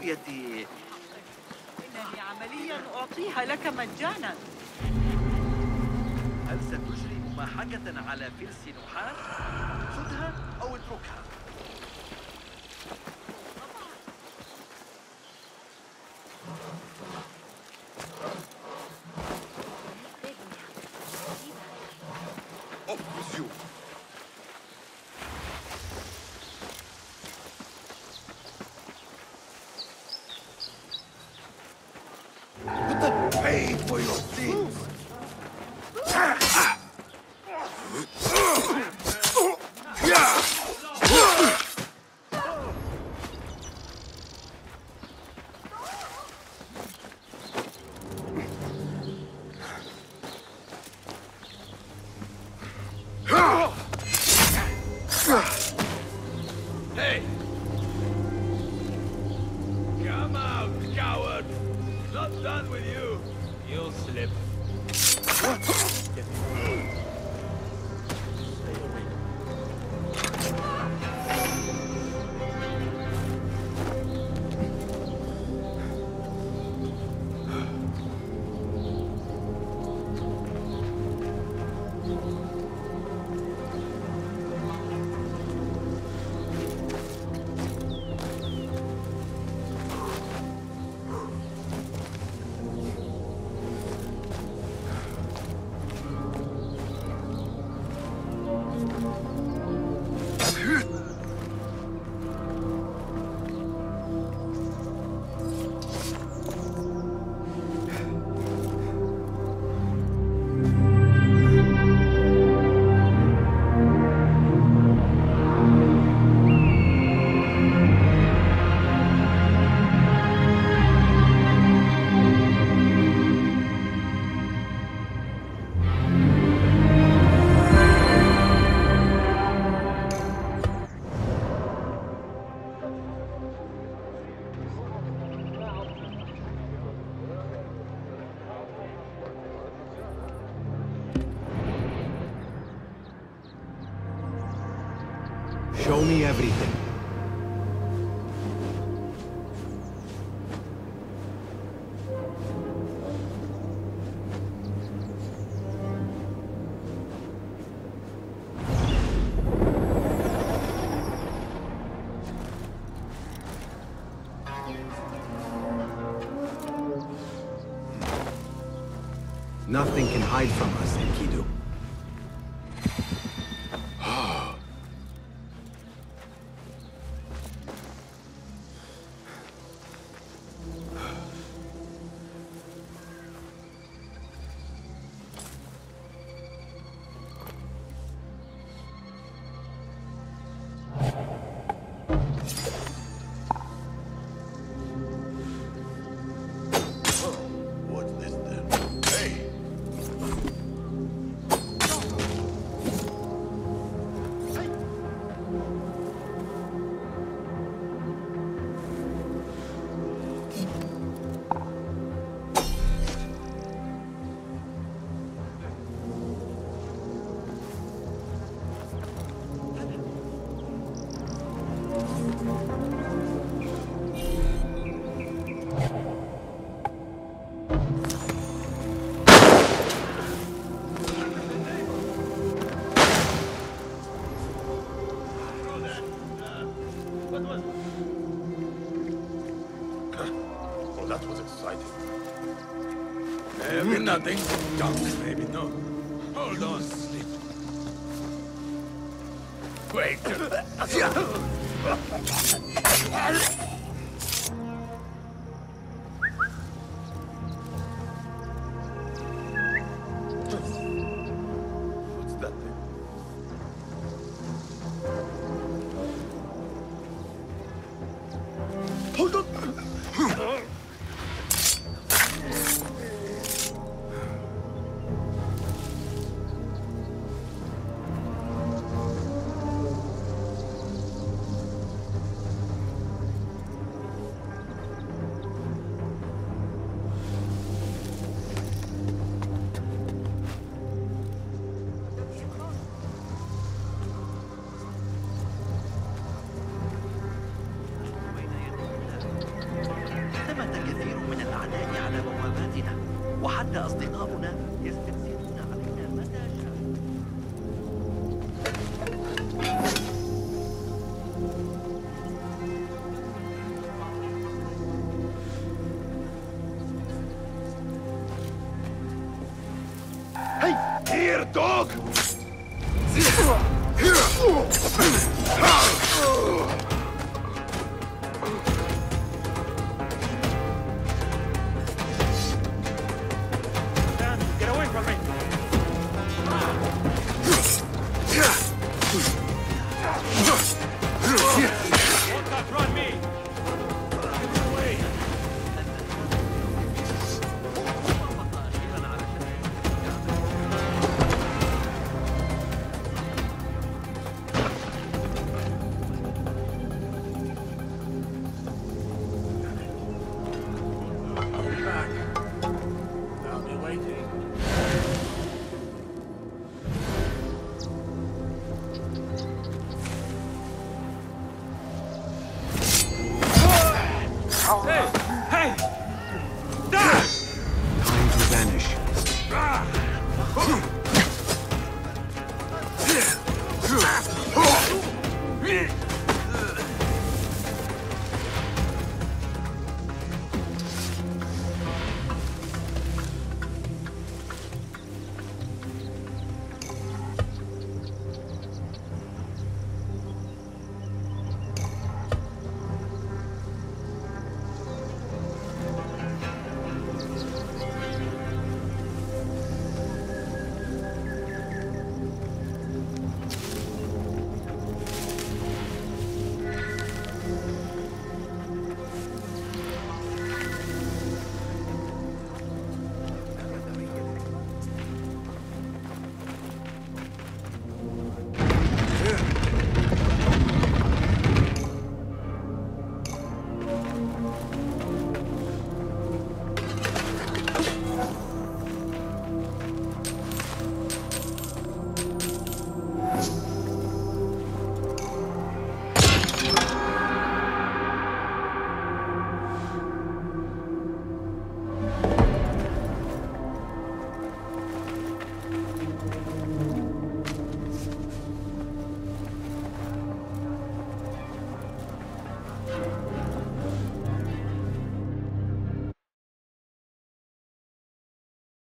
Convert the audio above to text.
رؤيتي. إنني عمليا أعطيها لك مجانا. هل ستجري مماحكة على فلس نحاس؟ خذها أو اتركها. Pay for your sins! Hey! Come out, coward! Not done with you! You'll slip. Show me everything. Nothing can hide from us, Enkidu. What's this then? Hey! What was it? Oh, that was exciting. Maybe nothing. Junk, maybe no. Hold on, sleep. Wait. What's that thing? Hold on! على بواباتنا، وحتى أصدقاؤنا يستفسرون علينا متى شاءوا. Hey! Here, dog! Get away from me! Won't outrun me! Away! I'll be back. I'll be waiting. Hey!